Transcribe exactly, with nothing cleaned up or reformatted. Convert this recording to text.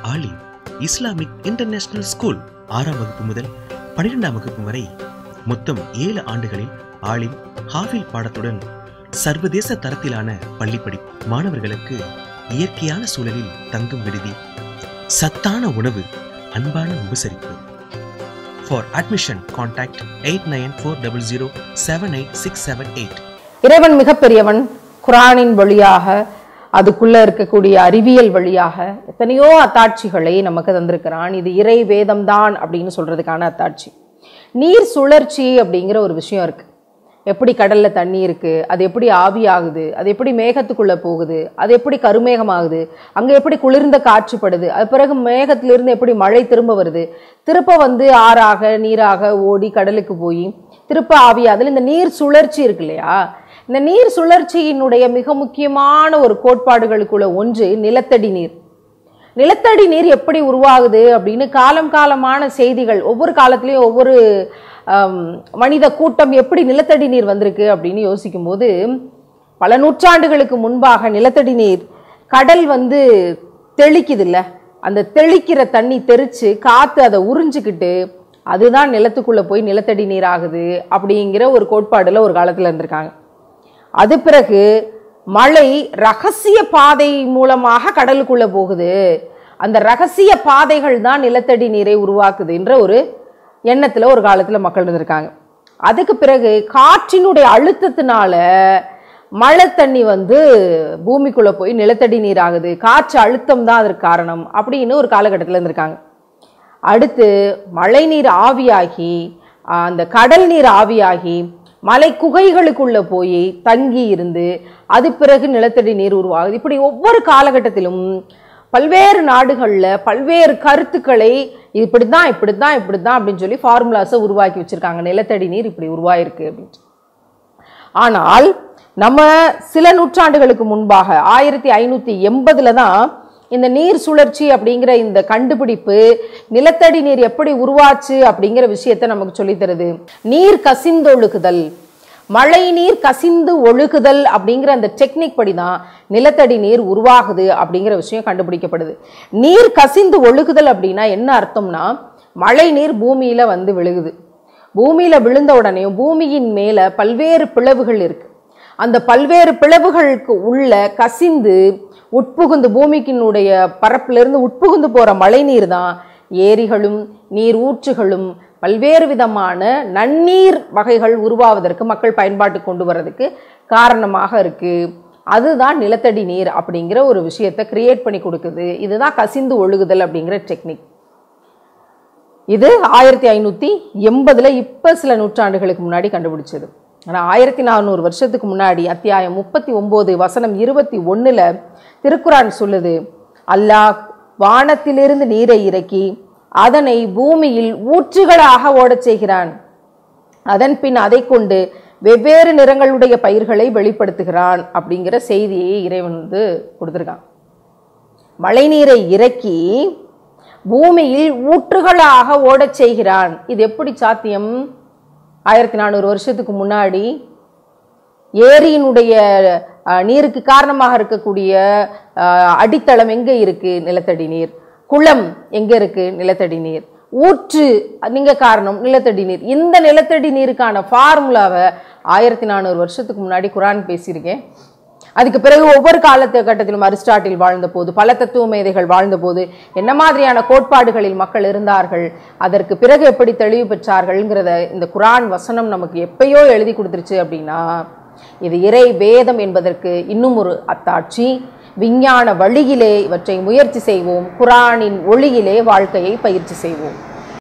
ஆலிம் Islamic international school. ஆறாம் வகுப்பு முதல் பனிரெண்டாம் வகுப்பு வரை மொத்தம் ஏழு ஆண்டுகளில் ஆலிம் ஹாஃபில் பாடத்துடன் சர்வதேச தரத்திலான பள்ளி படிப்பு. மாணவர்களுக்கு இயற்கையான சூழலில் தங்கும் விடுதி, சத்தான உணவு, அன்பான உபசரிப்பு. For admission, contact eight nine four zero zero seven eight six seven eight. இறைவன் மிகப்பெரியவன். குர்ஆனின் வழியாக, அதுக்குள்ள இருக்கக்கூடிய அறிவியல் வழியாக எத்தனையோ அத்தாட்சிகளை நமக்கு தந்திருக்கிறான். இது இறை வேதம் தான் அப்படின்னு சொல்றதுக்கான அத்தாட்சி. நீர் சுழற்சி அப்படிங்கிற ஒரு விஷயம் இருக்கு. எப்படி கடல்ல தண்ணி இருக்கு, அது எப்படி ஆவியாகுது, அது எப்படி மேகத்துக்குள்ள போகுது, அது எப்படி கருமேகமாகுது, அங்க எப்படி குளிர்ந்த காற்றுப்படுது, அது பிறகு மேகத்திலிருந்து எப்படி மழை திரும்ப வருது, திருப்ப வந்து ஆறாக நீராக ஓடி கடலுக்கு போய் திருப்ப ஆவியாதல். இந்த நீர் சுழற்சி இருக்கு இல்லையா, இந்த நீர் சுழற்சியினுடைய மிக முக்கியமான ஒரு கோட்பாடுகளுக்குள்ள ஒன்று நிலத்தடி நீர். நிலத்தடி நீர் எப்படி உருவாகுது அப்படின்னு காலம் காலமான செய்திகள், ஒவ்வொரு காலத்திலையும் ஒவ்வொரு மனித கூட்டம் எப்படி நிலத்தடி நீர் வந்திருக்கு அப்படின்னு யோசிக்கும் போது, பல நூற்றாண்டுகளுக்கு முன்பாக நிலத்தடி நீர் கடல் வந்து தெளிக்குது இல்ல, அந்த தெளிக்கிற தண்ணி தெரிச்சு காத்து அதை உறிஞ்சிக்கிட்டு அதுதான் நிலத்துக்குள்ள போய் நிலத்தடி நீர் ஆகுது அப்படிங்கிற ஒரு கோட்பாடுல ஒரு காலத்துல இருந்திருக்காங்க. அது பிறகு மழை ரகசிய பாதை மூலமாக கடலுக்குள்ள போகுது, அந்த ரகசிய பாதைகள் தான் நிலத்தடி நீரை உருவாக்குதுன்ற ஒரு எண்ணத்துல ஒரு காலத்துல மக்கள் இருந்திருக்காங்க. அதுக்கு பிறகு காற்றினுடைய அழுத்தத்தினால மழை தண்ணி வந்து பூமிக்குள்ள போய் நிலத்தடி நீர் ஆகுது, காற்று அழுத்தம் தான் அதற்கு காரணம் அப்படின்னு ஒரு காலகட்டத்தில் இருந்திருக்காங்க. அடுத்து மழை நீர் ஆவியாகி, அந்த கடல் நீர் ஆவியாகி மலை குகைகளுக்குள்ள போய் தங்கி இருந்து அது பிறகு நிலத்தடி நீர் உருவாகுது. இப்படி ஒவ்வொரு காலகட்டத்திலும் பல்வேறு நாடுகள்ல பல்வேறு கருத்துக்களை இப்படிதான் இப்படிதான் இப்படிதான் அப்படின்னு சொல்லி ஃபார்முலாஸை உருவாக்கி வச்சிருக்காங்க. நிலத்தடி நீர் இப்படி உருவாயிருக்கு அப்படின்ட்டு. ஆனால் நம்ம சில நூற்றாண்டுகளுக்கு முன்பாக ஆயிரத்தி ஐநூத்தி எண்பதுல தான் இந்த நீர் சுழற்சி அப்படிங்கிற இந்த கண்டுபிடிப்பு, நிலத்தடி நீர் எப்படி உருவாச்சு அப்படிங்கிற விஷயத்தை நமக்கு சொல்லி தருது. நீர் கசிந்தொழுகுதல், மழை நீர் கசிந்து ஒழுகுதல் அப்படிங்கிற அந்த டெக்னிக் படிதான் நிலத்தடி நீர் உருவாகுது அப்படிங்கிற விஷயம் கண்டுபிடிக்கப்படுது. நீர் கசிந்து ஒழுகுதல் அப்படின்னா என்ன அர்த்தம்னா, மழை நீர் பூமியில வந்து விழுகுது, பூமியில விழுந்த உடனே பூமியின் மேல பல்வேறு பிளவுகள் இருக்கு, அந்த பல்வேறு பிளவுகளுக்கு உள்ள கசிந்து உட்புகுந்து பூமிக்கினுடைய பரப்பிலிருந்து உட்புகுந்து போற மழை நீர் தான் ஏரிகளும் நீர் ஊற்றுகளும் பல்வேறு விதமான நன்னீர் வகைகள் உருவாவதற்கு, மக்கள் பயன்பாட்டு கொண்டு வர்றதுக்கு காரணமாக இருக்கு. அதுதான் நிலத்தடி நீர் அப்படிங்கிற ஒரு விஷயத்தை கிரியேட் பண்ணி கொடுக்குது. இதுதான் கசிந்து ஒழுகுதல் அப்படிங்கிற டெக்னிக். இது ஆயிரத்தி ஐநூத்தி எண்பதுல இப்ப சில நூற்றாண்டுகளுக்கு முன்னாடி கண்டுபிடிச்சது. ஆனா ஆயிரத்தி நானூறு வருஷத்துக்கு முன்னாடி அத்தியாயம் முப்பத்தி ஒன்பது வசனம் இருபத்தி ஒண்ணுல திருக்குரான் சொல்லுது, அல்லாஹ் வானத்திலிருந்து நீரை இறக்கி அதனை பூமியில் ஊற்றுகளாக ஓடச் செய்கிறான், அதன் பின் அதை கொண்டு வெவ்வேறு நிறங்களுடைய பயிர்களை வெளிப்படுத்துகிறான் அப்படிங்கிற செய்தியை இறைவன் வந்து கொடுத்திருக்கான். மழை நீரை இறக்கி பூமியில் ஊற்றுகளாக ஓடச் செய்கிறான். இது எப்படி சாத்தியம்? ஆயிரத்தி நானூறு வருஷத்துக்கு முன்னாடி ஏரியினுடைய நீருக்கு காரணமாக இருக்கக்கூடிய அடித்தளம் எங்க இருக்கு? நிலத்தடி நீர். குளம் எங்க இருக்கு? நிலத்தடி நீர். ஊற்று நீங்க காரணம் நிலத்தடி நீர். இந்த நிலத்தடி நீருக்கான ஃபார்முலாவை ஆயிரத்தி நானூறு வருஷத்துக்கு முன்னாடி குரான் பேசியிருக்கேன். அதுக்கு பிறகு ஒவ்வொரு காலத்து கட்டத்திலும் அரிஸ்டாட்டில் வாழ்ந்த போது, பல தத்துவ மேதைகள் வாழ்ந்த போது என்ன மாதிரியான கோட்பாடுகளில் மக்கள் இருந்தார்கள், அதற்கு பிறகு எப்படி தெளிவு பெற்றார்கள்ங்கிறத இந்த குரான் வசனம் நமக்கு எப்பயோ எழுதி கொடுத்துருச்சு. அப்படின்னா இது இறை வேதம் என்பதற்கு இன்னும் ஒரு அத்தாட்சி. விஞ்ஞான வழியிலே இவற்றை முயற்சி செய்வோம், குரானின் ஒளியிலே வாழ்க்கையை பயிற்சி செய்வோம்.